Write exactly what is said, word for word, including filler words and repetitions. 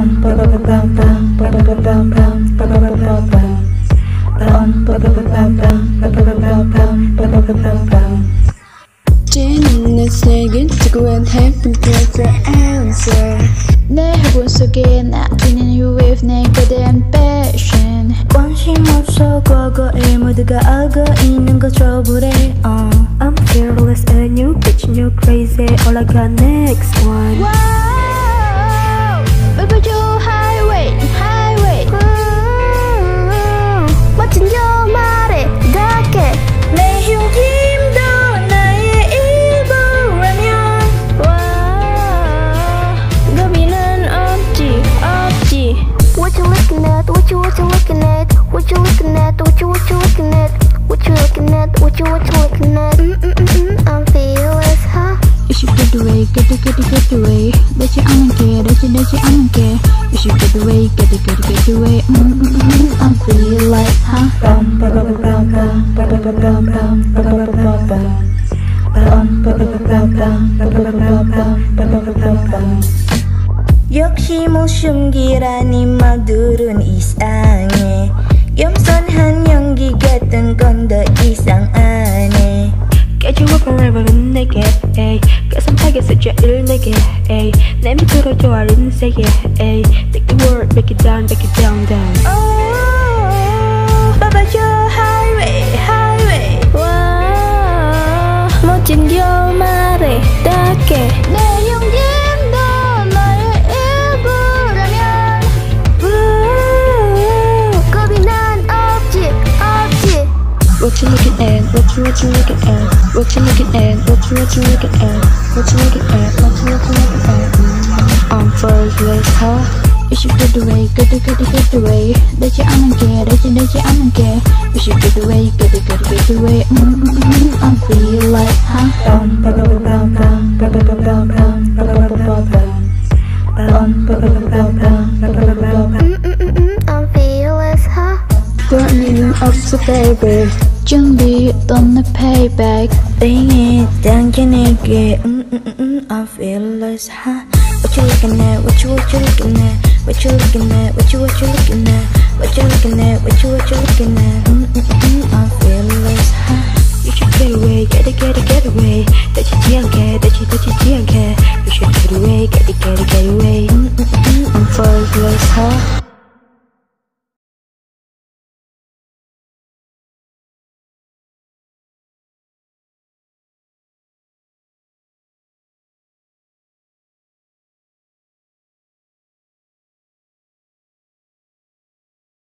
Saying to go and happen to the answer. 내가 본 속에 나타낸 you with negative passion. 관심 없어 과거에 모두가 알고 있는 거 trouble 해. uh. I'm fearless and you bitch and you crazy. All I got next one. Wow, baby you highway highway. 음, 멋진 여 말에 닿게 내 흉심도 나의 일부라면. Wow, 고민은 없지 없지. What you looking at? What you what you looking at? What you looking at? What you what you looking at? What you looking at? What you what you looking at? Mm mm mm mm. I'm fearless, huh? You should get away, get it, get it, get away. That you I'm care, that you that you I'm care. You should get away, get it, get it, get away. Mm mm mm mm. I'm fearless, huh? Bum bum bum bum bum bum bum bum bum bum bum bum. 역시 못 숨기라니 말들은 이상해. 겸손한 연기 같은 건 더 이상하네. 깨지고 forever는 내게 깨끗하게 제일 내게 내 밑으로 좋아하는 세계. Take the word, break it down, break it down, down. Oh, 봐봐줘 highway, highway. 와, 멋진 결말에 닿게 내 용기도 너의 일부라면. 겁이 난 없지 없지. What you looking at? What you what you looking at? What you looking at? What you what you looking at? What you looking at? What you what you looking at? I'm first, huh? You should get away, get it, get it, get away. That you I'm care, that you that you I'm care. You should get away, get it, get it, get away. Mm mm mm. I'm feel like, huh? Bum bum bum bum bum bum bum bum bum bum bum bum. Mm mm mm mm. I'm fearless, huh? Burning up the baby. 준비했던 내 payback. 땡에 당겨내게. Mm mm mm mm. I'm fearless, huh? What you looking at? What you what you looking at? What you looking at? What you what you looking at? What you looking at? What you what you looking at? Mm mm mm. I'm fearless, huh? You should get away, get it, get it, get away. 다치지 않게, 다치 다치지 않게. You should get away, get it, get it, get away. Mm mm mm. I'm first, huh?